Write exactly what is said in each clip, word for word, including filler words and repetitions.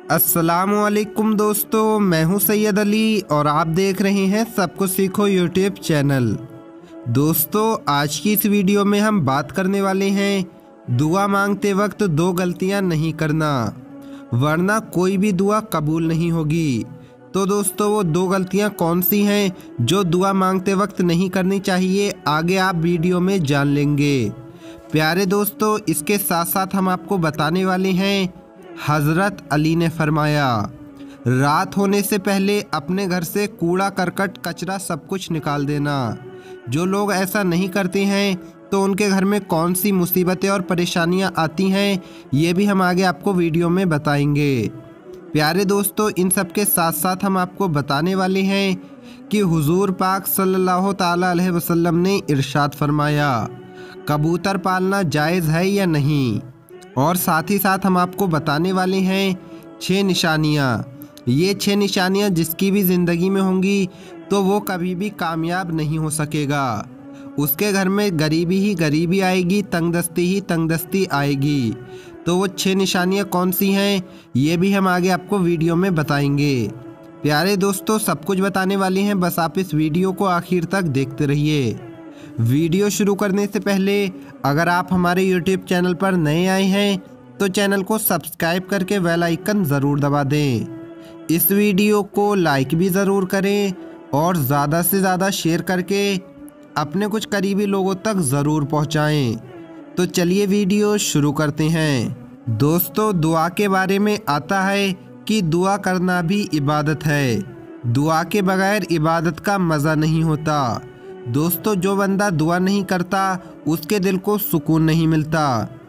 अस्सलामुअलैकुम दोस्तों, मैं हूं सैयद अली और आप देख रहे हैं सब कुछ सीखो यूट्यूब चैनल। दोस्तों, आज की इस वीडियो में हम बात करने वाले हैं दुआ मांगते वक्त दो गलतियां नहीं करना, वरना कोई भी दुआ कबूल नहीं होगी। तो दोस्तों, वो दो गलतियां कौन सी हैं जो दुआ मांगते वक्त नहीं करनी चाहिए, आगे आप वीडियो में जान लेंगे। प्यारे दोस्तों, इसके साथ साथ हम आपको बताने वाले हैं हज़रत अली ने फरमाया, रात होने से पहले अपने घर से कूड़ा करकट कचरा सब कुछ निकाल देना। जो लोग ऐसा नहीं करते हैं तो उनके घर में कौन सी मुसीबतें और परेशानियां आती हैं, ये भी हम आगे आपको वीडियो में बताएंगे। प्यारे दोस्तों, इन सब के साथ साथ हम आपको बताने वाले हैं कि हुजूर पाक सल्लल्लाहु ताला अलैहि वसल्लम ने इरशाद फरमाया, कबूतर पालना जायज़ है या नहीं। और साथ ही साथ हम आपको बताने वाले हैं छः निशानियाँ। ये छः निशानियाँ जिसकी भी ज़िंदगी में होंगी तो वो कभी भी कामयाब नहीं हो सकेगा। उसके घर में गरीबी ही गरीबी आएगी, तंगदस्ती ही तंगदस्ती आएगी। तो वो छः निशानियाँ कौन सी हैं, ये भी हम आगे आपको वीडियो में बताएंगे। प्यारे दोस्तों, सब कुछ बताने वाले हैं, बस आप इस वीडियो को आखिर तक देखते रहिए। वीडियो शुरू करने से पहले अगर आप हमारे यूट्यूब चैनल पर नए आए हैं तो चैनल को सब्सक्राइब करके बेल आइकन ज़रूर दबा दें। इस वीडियो को लाइक भी ज़रूर करें और ज़्यादा से ज़्यादा शेयर करके अपने कुछ करीबी लोगों तक ज़रूर पहुंचाएं। तो चलिए वीडियो शुरू करते हैं। दोस्तों, दुआ के बारे में आता है कि दुआ करना भी इबादत है। दुआ के बगैर इबादत का मज़ा नहीं होता। दोस्तों, जो बंदा दुआ नहीं करता उसके दिल को सुकून नहीं मिलता।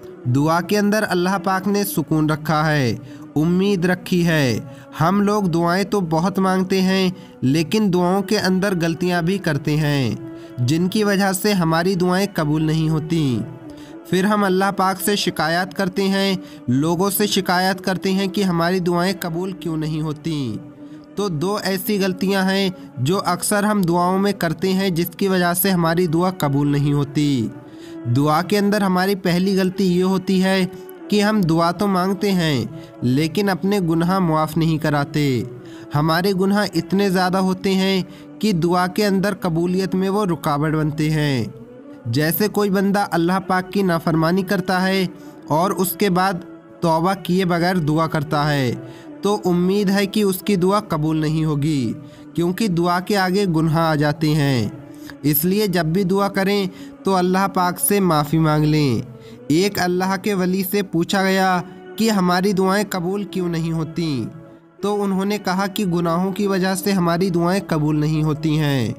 दुआ के अंदर अल्लाह पाक ने सुकून रखा है, उम्मीद रखी है। हम लोग दुआएं तो बहुत मांगते हैं, लेकिन दुआओं के अंदर गलतियां भी करते हैं, जिनकी वजह से हमारी दुआएं कबूल नहीं होती। फिर हम अल्लाह पाक से शिकायत करते हैं, लोगों से शिकायत करते हैं कि हमारी दुआएं कबूल क्यों नहीं होती। तो दो ऐसी गलतियां हैं जो अक्सर हम दुआओं में करते हैं, जिसकी वजह से हमारी दुआ कबूल नहीं होती। दुआ के अंदर हमारी पहली गलती ये होती है कि हम दुआ तो मांगते हैं लेकिन अपने गुनाह मुआफ़ नहीं कराते। हमारे गुनाह इतने ज़्यादा होते हैं कि दुआ के अंदर कबूलियत में वो रुकावट बनते हैं। जैसे कोई बंदा अल्लाह पाक की नाफरमानी करता है और उसके बाद तौबा किए बगैर दुआ करता है, तो उम्मीद है कि उसकी दुआ कबूल नहीं होगी, क्योंकि दुआ के आगे गुनाह आ जाते हैं। इसलिए जब भी दुआ करें तो अल्लाह पाक से माफ़ी मांग लें। एक अल्लाह के वली से पूछा गया कि हमारी दुआएं कबूल क्यों नहीं होती, तो उन्होंने कहा कि गुनाहों की वजह से हमारी दुआएं कबूल नहीं होती हैं।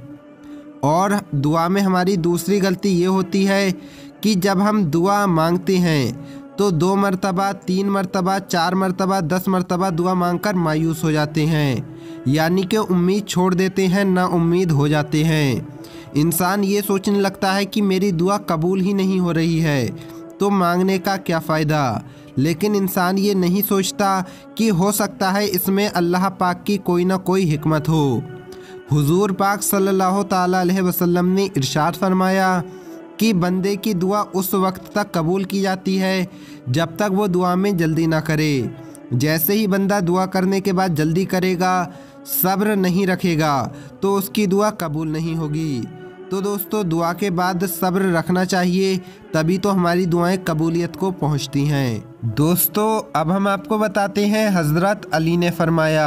और दुआ में हमारी दूसरी गलती ये होती है कि जब हम दुआ मांगते हैं तो दो मरतबा, तीन मरतबा, चार मरतबा, दस मरतबा दुआ मांगकर मायूस हो जाते हैं, यानी कि उम्मीद छोड़ देते हैं, ना उम्मीद हो जाते हैं। इंसान ये सोचने लगता है कि मेरी दुआ कबूल ही नहीं हो रही है, तो मांगने का क्या फ़ायदा। लेकिन इंसान ये नहीं सोचता कि हो सकता है इसमें अल्लाह पाक की कोई ना कोई हिकमत हो। हुजूर पाक सल्लल्लाहु ताला अलैहि वसल्लम ने इरशाद फरमाया कि बंदे की दुआ उस वक्त तक कबूल की जाती है जब तक वो दुआ में जल्दी ना करे। जैसे ही बंदा दुआ करने के बाद जल्दी करेगा, सब्र नहीं रखेगा, तो उसकी दुआ कबूल नहीं होगी। तो दोस्तों, दुआ के बाद सब्र रखना चाहिए, तभी तो हमारी दुआएं कबूलियत को पहुंचती हैं। दोस्तों, अब हम आपको बताते हैं हज़रत अली ने फरमाया,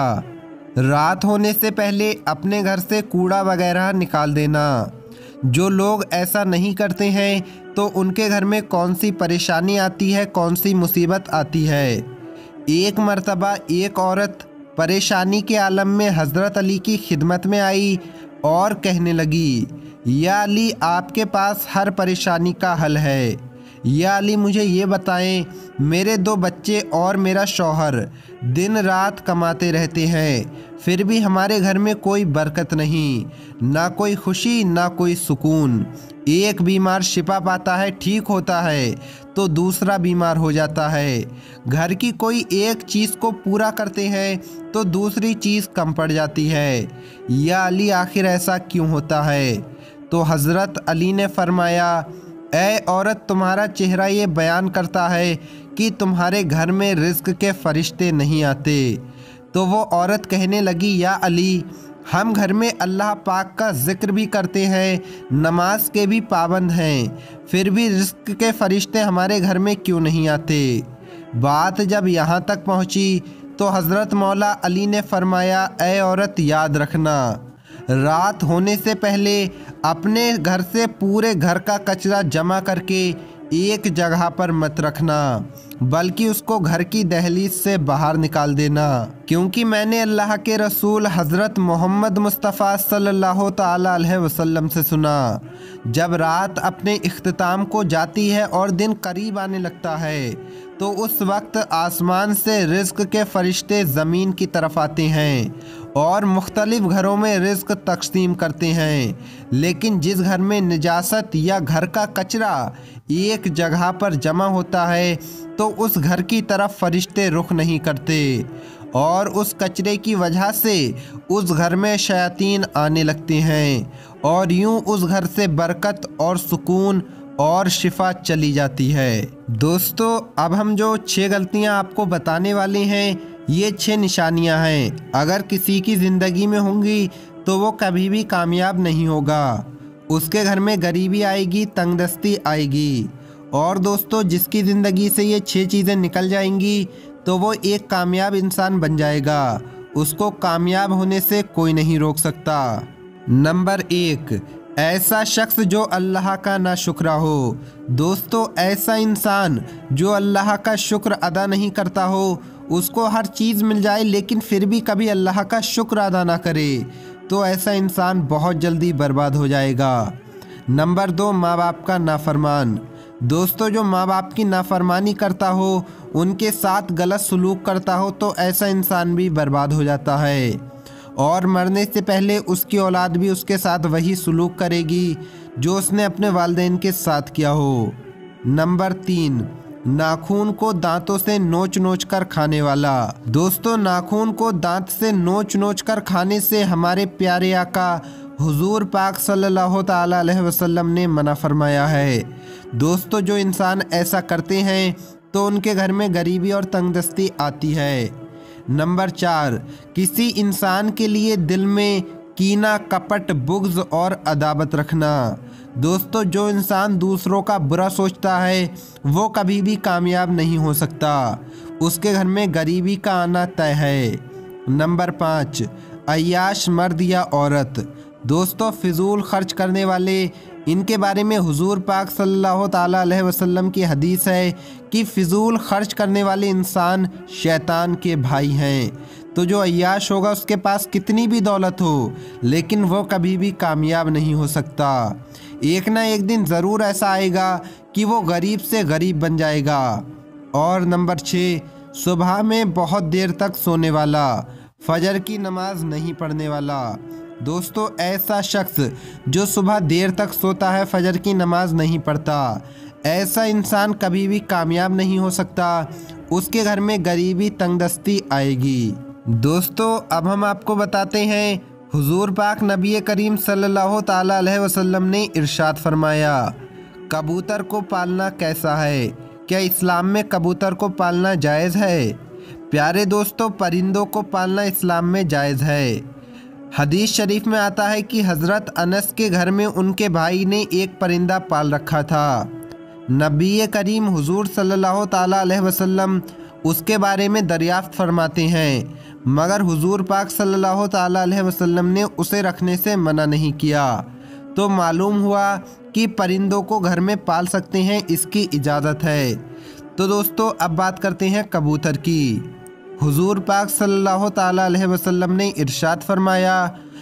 रात होने से पहले अपने घर से कूड़ा वगैरह निकाल देना। जो लोग ऐसा नहीं करते हैं तो उनके घर में कौन सी परेशानी आती है, कौन सी मुसीबत आती है। एक मर्तबा एक औरत परेशानी के आलम में हज़रत अली की खिदमत में आई और कहने लगी, या अली, आपके पास हर परेशानी का हल है। या अली, मुझे ये बताएं, मेरे दो बच्चे और मेरा शौहर दिन रात कमाते रहते हैं, फिर भी हमारे घर में कोई बरकत नहीं, ना कोई खुशी ना कोई सुकून। एक बीमार शिफा पाता है, ठीक होता है, तो दूसरा बीमार हो जाता है। घर की कोई एक चीज़ को पूरा करते हैं तो दूसरी चीज़ कम पड़ जाती है। या अली, आखिर ऐसा क्यों होता है। तो हज़रत अली ने फरमाया, ऐ औरत, तुम्हारा चेहरा ये बयान करता है कि तुम्हारे घर में रिज़्क के फरिश्ते नहीं आते। तो वो औरत कहने लगी, या अली, हम घर में अल्लाह पाक का ज़िक्र भी करते हैं, नमाज के भी पाबंद हैं, फिर भी रिज़्क के फरिश्ते हमारे घर में क्यों नहीं आते। बात जब यहाँ तक पहुँची तो हज़रत मौला अली ने फरमाया, ए औरत, याद रखना, रात होने से पहले अपने घर से पूरे घर का कचरा जमा करके एक जगह पर मत रखना, बल्कि उसको घर की दहलीज से बाहर निकाल देना, क्योंकि मैंने अल्लाह के रसूल हज़रत मोहम्मद मुस्तफ़ा सल्लल्लाहु ताला अलैहि वसल्लम से सुना, जब रात अपने इख्तिताम को जाती है और दिन करीब आने लगता है तो उस वक्त आसमान से रिज़्क के फरिश्ते ज़मीन की तरफ आते हैं और मुख्तलिफ घरों में रिज़्क तक़सीम करते हैं, लेकिन जिस घर में निजासत या घर का कचरा एक जगह पर जमा होता है तो उस घर की तरफ फरिश्ते रुख नहीं करते और उस कचरे की वजह से उस घर में शयातीन आने लगते हैं और यूं उस घर से बरकत और सुकून और शिफा चली जाती है। दोस्तों, अब हम जो छह गलतियां आपको बताने वाले हैं, ये छह निशानियां हैं, अगर किसी की ज़िंदगी में होंगी तो वो कभी भी कामयाब नहीं होगा। उसके घर में गरीबी आएगी, तंगदस्ती आएगी, और दोस्तों जिसकी ज़िंदगी से ये छह चीज़ें निकल जाएंगी तो वो एक कामयाब इंसान बन जाएगा, उसको कामयाब होने से कोई नहीं रोक सकता। नंबर एक, ऐसा शख्स जो अल्लाह का नाशुक्रा हो। दोस्तों, ऐसा इंसान जो अल्लाह का शुक्र अदा नहीं करता हो, उसको हर चीज़ मिल जाए लेकिन फिर भी कभी अल्लाह का शुक्र अदा ना करे, तो ऐसा इंसान बहुत जल्दी बर्बाद हो जाएगा। नंबर दो, माँ बाप का नाफरमान। दोस्तों, जो माँ बाप की नाफरमानी करता हो, उनके साथ गलत सलूक करता हो, तो ऐसा इंसान भी बर्बाद हो जाता है और मरने से पहले उसकी औलाद भी उसके साथ वही सलूक करेगी जो उसने अपने वालिदैन के साथ किया हो। नंबर तीन, नाखून को दांतों से नोच नोच कर खाने वाला। दोस्तों, नाखून को दांत से नोच नोच कर खाने से हमारे प्यारे आका हुजूर पाक सल्लल्लाहु ताला अलैहि वसल्लम ने मना फरमाया है। दोस्तों, जो इंसान ऐसा करते हैं तो उनके घर में गरीबी और तंगदस्ती आती है। नंबर चार, किसी इंसान के लिए दिल में कीना, कपट, बुग़्ज़ और अदावत रखना। दोस्तों, जो इंसान दूसरों का बुरा सोचता है वो कभी भी कामयाब नहीं हो सकता, उसके घर में गरीबी का आना तय है। नंबर पाँच, अय्याश मर्द या औरत। दोस्तों, फिजूल खर्च करने वाले, इनके बारे में हुजूर पाक सल्लल्लाहु ताला अलैहि वसल्लम की हदीस है कि फ़िजूल खर्च करने वाले इंसान शैतान के भाई हैं। तो जो अय्याश होगा उसके पास कितनी भी दौलत हो लेकिन वो कभी भी कामयाब नहीं हो सकता। एक ना एक दिन ज़रूर ऐसा आएगा कि वो गरीब से गरीब बन जाएगा। और नंबर छः, सुबह में बहुत देर तक सोने वाला, फजर की नमाज नहीं पढ़ने वाला। दोस्तों, ऐसा शख्स जो सुबह देर तक सोता है, फजर की नमाज नहीं पढ़ता, ऐसा इंसान कभी भी कामयाब नहीं हो सकता, उसके घर में गरीबी, तंगदस्ती आएगी। दोस्तों, अब हम आपको बताते हैं हुजूर पाक नबी करीम सल्लल्लाहु ताला अलैहि वसल्लम ने इरशाद फरमाया, कबूतर को पालना कैसा है? क्या इस्लाम में कबूतर को पालना जायज़ है? प्यारे दोस्तों, परिंदों को पालना इस्लाम में जायज़ है। हदीस शरीफ में आता है कि हज़रत अनस के घर में उनके भाई ने एक परिंदा पाल रखा था। नबी करीम हुजूर सल्लल्लाहु ताला अलैहि वसल्लम उसके बारे में दरियाफ्त फरमाते हैं, मगर हुजूर पाक सल्लल्लाहु ताला अलैहि वसल्लम ने उसे रखने से मना नहीं किया। तो मालूम हुआ कि परिंदों को घर में पाल सकते हैं, इसकी इजाज़त है। तो दोस्तों, अब बात करते हैं कबूतर की। हुजूर पाक सल्लल्लाहु ताला अलैहि वसल्लम ने इरशाद फरमाया,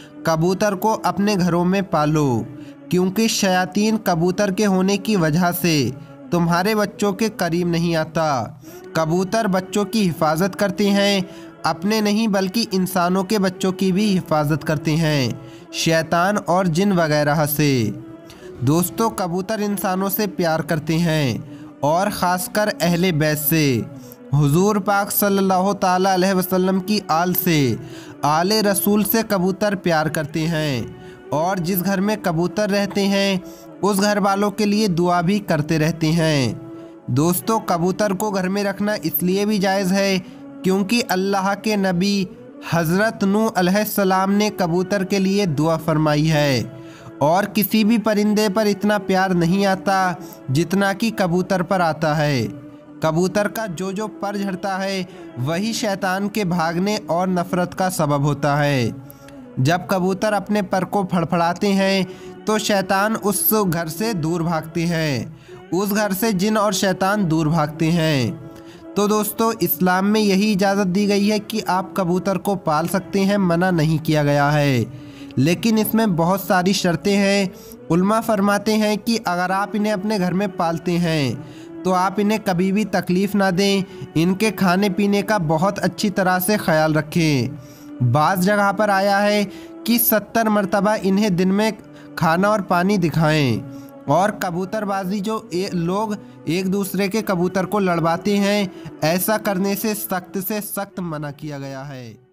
कबूतर को अपने घरों में पालो, क्योंकि शयातीन कबूतर के होने की वजह से तुम्हारे बच्चों के करीब नहीं आता। कबूतर बच्चों की हिफाजत करते हैं, अपने नहीं बल्कि इंसानों के बच्चों की भी हिफाजत करते हैं, शैतान और जिन वगैरह से। दोस्तों, कबूतर इंसानों से प्यार करते हैं और ख़ासकर अहले बैत से। हुजूर पाक सल्लल्लाहु ताला अलैहि वसल्लम की आल से, आले रसूल से कबूतर प्यार करते हैं और जिस घर में कबूतर रहते हैं उस घर वालों के लिए दुआ भी करते रहते हैं। दोस्तों कबूतर को घर में रखना इसलिए भी जायज़ है क्योंकि अल्लाह के नबी हज़रत नूह अलैहिस्सलाम ने कबूतर के लिए दुआ फरमाई है और किसी भी परिंदे पर इतना प्यार नहीं आता जितना कि कबूतर पर आता है। कबूतर का जो जो पर झड़ता है वही शैतान के भागने और नफ़रत का सबब होता है। जब कबूतर अपने पर को फड़फड़ाते हैं तो शैतान उस घर से दूर भागते हैं, उस घर से जिन और शैतान दूर भागते हैं। तो दोस्तों इस्लाम में यही इजाज़त दी गई है कि आप कबूतर को पाल सकते हैं, मना नहीं किया गया है, लेकिन इसमें बहुत सारी शर्तें हैं। उल्मा फरमाते हैं कि अगर आप इन्हें अपने घर में पालते हैं तो आप इन्हें कभी भी तकलीफ़ ना दें, इनके खाने पीने का बहुत अच्छी तरह से ख्याल रखें। बाज़ जगह पर आया है कि सत्तर मरतबा इन्हें दिन में खाना और पानी दिखाएं। और कबूतरबाजी जो ए, लोग एक दूसरे के कबूतर को लड़वाते हैं, ऐसा करने से सख्त से सख्त मना किया गया है।